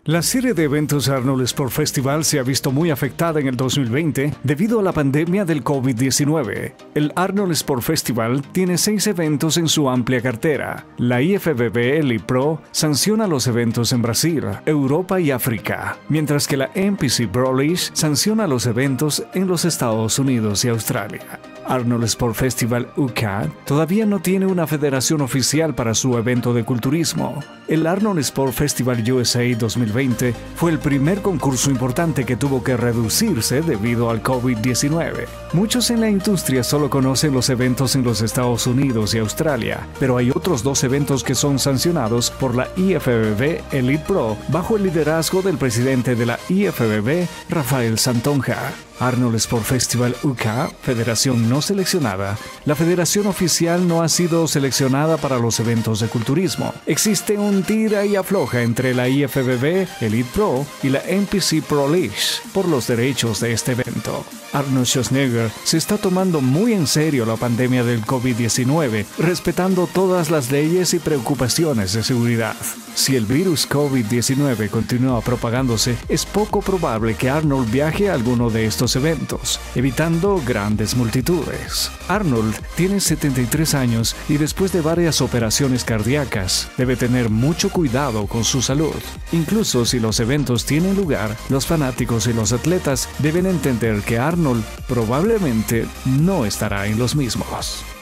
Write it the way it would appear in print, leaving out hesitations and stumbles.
La serie de eventos Arnold Sport Festival se ha visto muy afectada en el 2020 debido a la pandemia del COVID-19. El Arnold Sport Festival tiene 6 eventos en su amplia cartera. La IFBB Elite Pro sanciona los eventos en Brasil, Europa y África, mientras que la NPC Pro League sanciona los eventos en los Estados Unidos y Australia. Arnold Sport Festival UK todavía no tiene una federación oficial para su evento de culturismo. El Arnold Sport Festival USA 2020 fue el primer concurso importante que tuvo que reducirse debido al COVID-19. Muchos en la industria solo conocen los eventos en los Estados Unidos y Australia, pero hay otros 2 eventos que son sancionados por la IFBB Elite Pro bajo el liderazgo del presidente de la IFBB, Rafael Santonja. Arnold Sport Festival UK, federación no seleccionada. La federación oficial no ha sido seleccionada para los eventos de culturismo. Existe un tira y afloja entre la IFBB Elite Pro y la NPC Pro League por los derechos de este evento. Arnold Schwarzenegger se está tomando muy en serio la pandemia del COVID-19, respetando todas las leyes y preocupaciones de seguridad. Si el virus COVID-19 continúa propagándose, es poco probable que Arnold viaje a alguno de estos eventos, evitando grandes multitudes. Arnold tiene 73 años y después de varias operaciones cardíacas, debe tener mucho cuidado con su salud. Incluso si los eventos tienen lugar, los fanáticos y los atletas deben entender que Arnold probablemente no estará en los mismos.